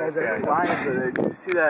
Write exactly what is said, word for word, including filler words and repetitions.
guys are lions with it. You see that?